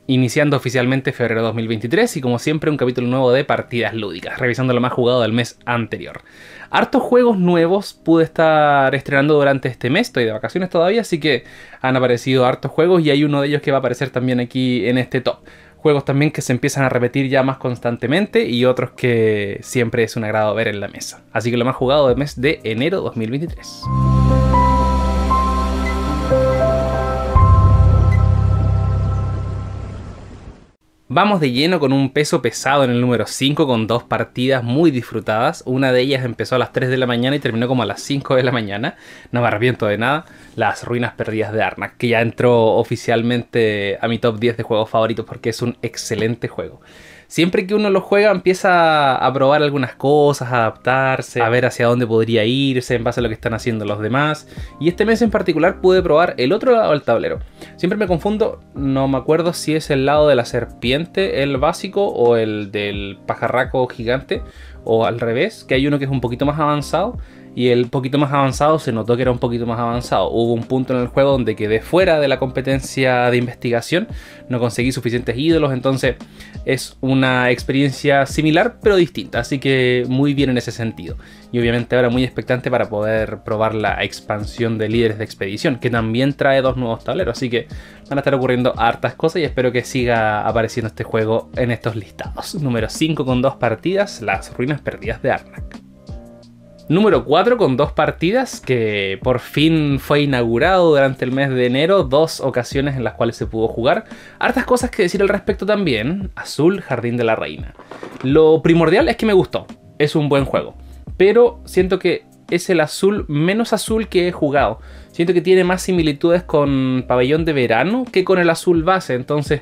iniciando oficialmente febrero 2023 y como siempre un capítulo nuevo de partidas lúdicas, revisando lo más jugado del mes anterior. Hartos juegos nuevos pude estar estrenando durante este mes, estoy de vacaciones todavía, así que han aparecido hartos juegos y hay uno de ellos que va a aparecer también aquí en este top. Juegos también que se empiezan a repetir ya más constantemente y otros que siempre es un agrado ver en la mesa. Así que lo más jugado del mes de enero 2023. Vamos de lleno con un peso pesado en el número 5 con dos partidas muy disfrutadas. Una de ellas empezó a las 3 de la mañana y terminó como a las 5 de la mañana. No me arrepiento de nada. Las Ruinas Perdidas de Arnak, que ya entró oficialmente a mi top 10 de juegos favoritos porque es un excelente juego. Siempre que uno lo juega empieza a probar algunas cosas, a adaptarse, a ver hacia dónde podría irse en base a lo que están haciendo los demás. Y este mes en particular pude probar el otro lado del tablero. Siempre me confundo, no me acuerdo si es el lado de la serpiente, el básico, o el del pajarraco gigante, o al revés, que hay uno que es un poquito más avanzado. Y el poquito más avanzado se notó que era un poquito más avanzado. Hubo un punto en el juego donde quedé fuera de la competencia de investigación. No conseguí suficientes ídolos, entonces es una experiencia similar pero distinta. Así que muy bien en ese sentido. Y obviamente ahora muy expectante para poder probar la expansión de líderes de expedición, que también trae dos nuevos tableros. Así que van a estar ocurriendo hartas cosas y espero que siga apareciendo este juego en estos listados. Número 5 con 2 partidas, Las Ruinas Perdidas de Arnak. Número 4 con 2 partidas que por fin fue inaugurado durante el mes de enero, 2 ocasiones en las cuales se pudo jugar. Hartas cosas que decir al respecto también. Azul, Jardín de la Reina. Lo primordial es que me gustó, es un buen juego, pero siento que es el azul menos azul que he jugado. Siento que tiene más similitudes con Pabellón de Verano que con el azul base, entonces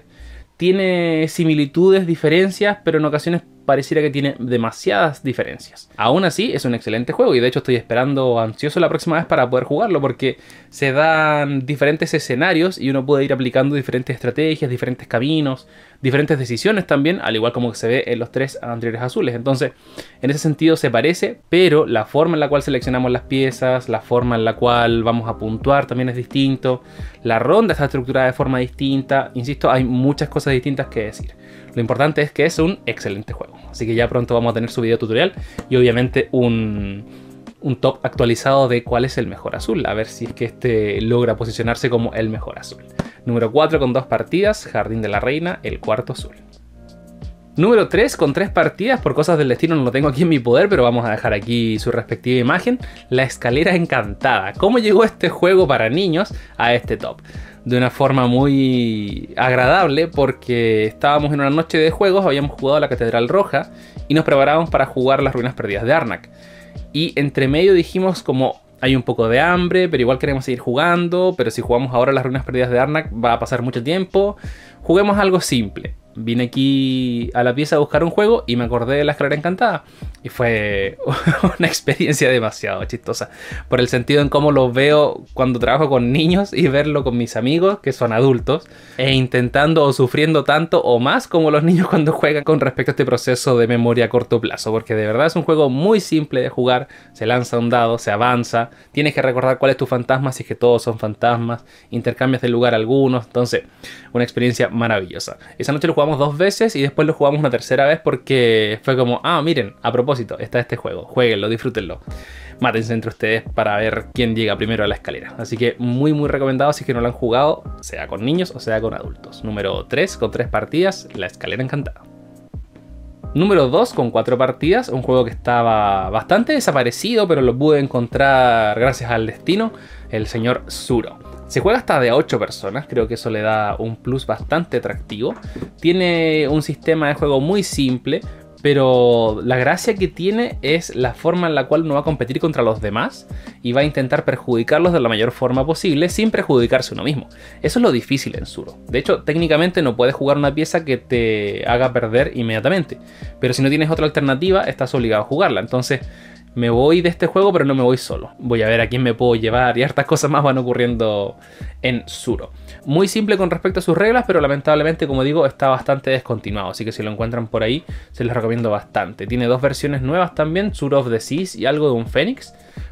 tiene similitudes, diferencias, pero en ocasiones pareciera que tiene demasiadas diferencias. Aún así es un excelente juego y de hecho estoy esperando ansioso la próxima vez para poder jugarlo porque se dan diferentes escenarios y uno puede ir aplicando diferentes estrategias, diferentes caminos, diferentes decisiones también, al igual como que se ve en los 3 anteriores azules. Entonces en ese sentido se parece, pero la forma en la cual seleccionamos las piezas, la forma en la cual vamos a puntuar también es distinto. La ronda está estructurada de forma distinta. Insisto, hay muchas cosas distintas que decir. Lo importante es que es un excelente juego. Así que ya pronto vamos a tener su video tutorial y obviamente un top actualizado de cuál es el mejor azul. A ver si es que este logra posicionarse como el mejor azul. Número 4 con 2 partidas, Jardín de la Reina, el cuarto azul. Número 3 con 3 partidas, por cosas del destino no lo tengo aquí en mi poder, pero vamos a dejar aquí su respectiva imagen. La Escalera Encantada. ¿Cómo llegó este juego para niños a este top? De una forma muy agradable porque estábamos en una noche de juegos, habíamos jugado a la Catedral Roja y nos preparábamos para jugar Las Ruinas Perdidas de Arnak. Y entre medio dijimos como hay un poco de hambre, pero igual queremos seguir jugando, pero si jugamos ahora Las Ruinas Perdidas de Arnak va a pasar mucho tiempo. Juguemos algo simple. Vine aquí a la pieza a buscar un juego y me acordé de La Escalera Encantada. Y fue una experiencia demasiado chistosa. Por el sentido en cómo lo veo cuando trabajo con niños y verlo con mis amigos, que son adultos, e intentando o sufriendo tanto o más como los niños cuando juegan con respecto a este proceso de memoria a corto plazo. Porque de verdad es un juego muy simple de jugar. Se lanza un dado, se avanza. Tienes que recordar cuál es tu fantasma, si es que todos son fantasmas. Intercambias de lugar algunos. Entonces, una experiencia maravillosa. Esa noche lo jugamos 2 veces y después lo jugamos una tercera vez porque fue como, miren, a propósito, está este juego, jueguenlo, disfrútenlo. Mátense entre ustedes para ver quién llega primero a la escalera. Así que muy recomendado si es que no lo han jugado, sea con niños o sea con adultos. Número 3 con 3 partidas, La Escalera Encantada. Número 2 con 4 partidas, un juego que estaba bastante desaparecido, pero lo pude encontrar gracias al destino, el señor Tsuro. Se juega hasta de 8 personas, creo que eso le da un plus bastante atractivo. Tiene un sistema de juego muy simple, pero la gracia que tiene es la forma en la cual uno va a competir contra los demás y va a intentar perjudicarlos de la mayor forma posible sin perjudicarse uno mismo. Eso es lo difícil en Tsuro. De hecho, técnicamente no puedes jugar una pieza que te haga perder inmediatamente, pero si no tienes otra alternativa, estás obligado a jugarla. Entonces, me voy de este juego, pero no me voy solo. Voy a ver a quién me puedo llevar y hartas cosas más van ocurriendo en Tsuro. Muy simple con respecto a sus reglas, pero lamentablemente, como digo, está bastante descontinuado. Así que si lo encuentran por ahí, se les recomiendo bastante. Tiene 2 versiones nuevas también, Tsuro of the Seas y algo de un Fénix.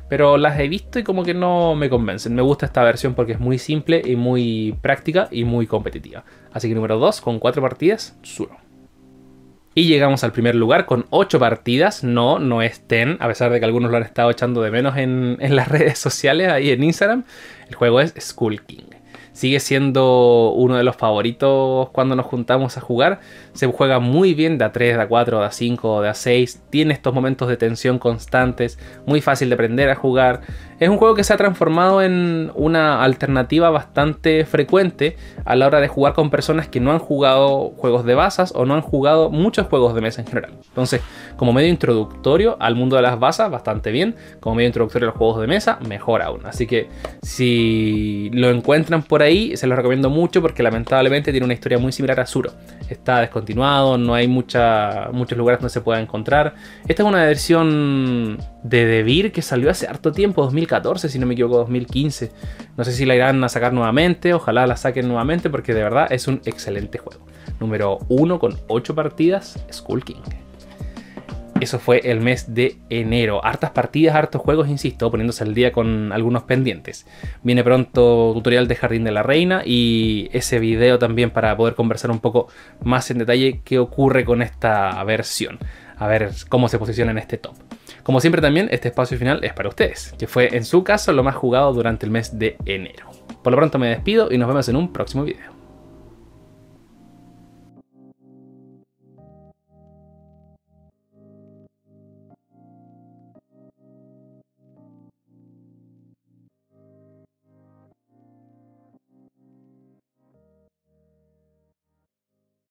pero las he visto y como que no me convencen. Me gusta esta versión porque es muy simple y muy práctica y muy competitiva. Así que número 2 con 4 partidas, Tsuro. Y llegamos al primer lugar con 8 partidas. No es 10, a pesar de que algunos lo han estado echando de menos en las redes sociales, ahí en Instagram. El juego es Skull King. Sigue siendo uno de los favoritos cuando nos juntamos a jugar. Se juega muy bien de A3, de A4, de A5, de A6. Tiene estos momentos de tensión constantes. Muy fácil de aprender a jugar. Es un juego que se ha transformado en una alternativa bastante frecuente a la hora de jugar con personas que no han jugado juegos de bazas o no han jugado muchos juegos de mesa en general. Entonces, como medio introductorio al mundo de las bazas, bastante bien. Como medio introductorio a los juegos de mesa, mejor aún. Así que si lo encuentran por ahí, se los recomiendo mucho porque lamentablemente tiene una historia muy similar a Tsuro. Está descontinuado, no hay muchos lugares donde se pueda encontrar. Esta es una versión de Devir que salió hace harto tiempo, 2014 si no me equivoco, 2015. No sé si la irán a sacar nuevamente, ojalá la saquen nuevamente porque de verdad es un excelente juego. Número 1 con 8 partidas, Skull King. Eso fue el mes de enero. Hartas partidas, hartos juegos, insisto, poniéndose al día con algunos pendientes. Viene pronto tutorial de Jardín de la Reina y ese video también para poder conversar un poco más en detalle qué ocurre con esta versión. A ver cómo se posiciona en este top. Como siempre también, este espacio final es para ustedes, que fue en su caso lo más jugado durante el mes de enero. Por lo pronto me despido y nos vemos en un próximo video.